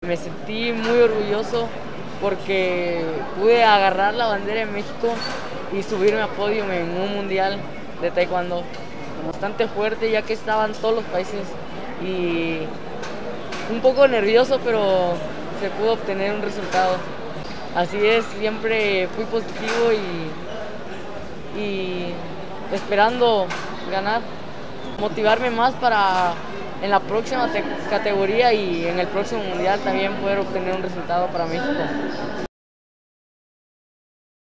Me sentí muy orgulloso porque pude agarrar la bandera de México y subirme a podio en un mundial de taekwondo bastante fuerte, ya que estaban todos los países, y un poco nervioso, pero se pudo obtener un resultado. Así es, siempre fui positivo y esperando ganar, motivarme más para en la próxima categoría y en el próximo mundial también poder obtener un resultado para México.